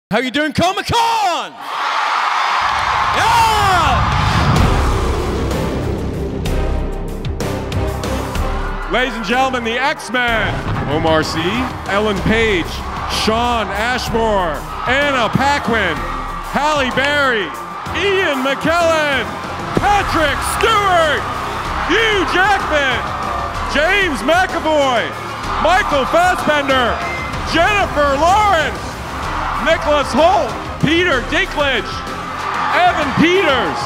How you doing, Comic-Con? Yeah! Ladies and gentlemen, the X-Men. Omar Sy, Ellen Page, Shawn Ashmore, Anna Paquin, Halle Berry, Ian McKellen, Patrick Stewart, Hugh Jackman, James McAvoy, Michael Fassbender, Jennifer Lawrence, Nicholas Hoult, Peter Dinklage, Evan Peters.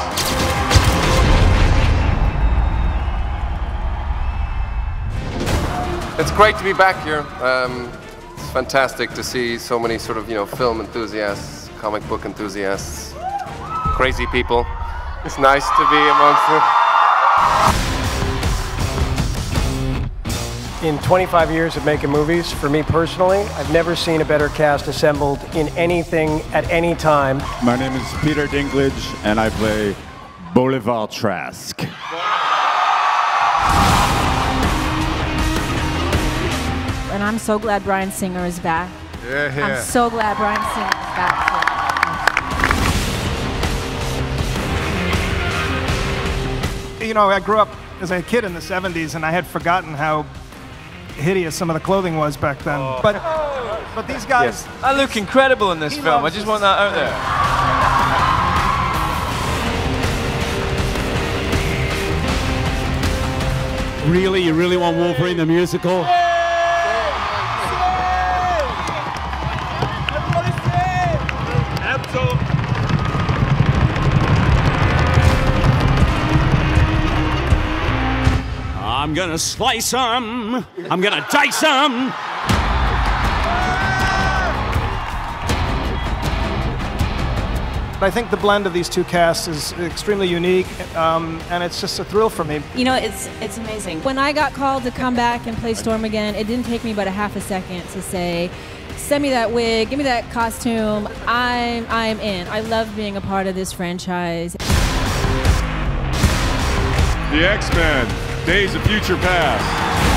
It's great to be back here. It's fantastic to see so many sort of, film enthusiasts, comic book enthusiasts, crazy people. It's nice to be amongst them. In 25 years of making movies, for me personally, I've never seen a better cast assembled in anything at any time. My name is Peter Dinklage, and I play Bolivar Trask. And I'm so glad Bryan Singer is back. Yeah. I'm so glad Bryan Singer is back. I grew up as a kid in the 70s, and I had forgotten how hideous some of the clothing was back then. Oh. But these guys... Yes. I look incredible in this film. I just want that out there. Really? You really want Wolverine the musical? I'm gonna slice them. I'm gonna dice them. I think the blend of these two casts is extremely unique, and it's just a thrill for me. It's amazing. When I got called to come back and play Storm again, it didn't take me but a half a second to say, send me that wig, give me that costume. I'm in. I love being a part of this franchise. The X-Men, Days of Future Past.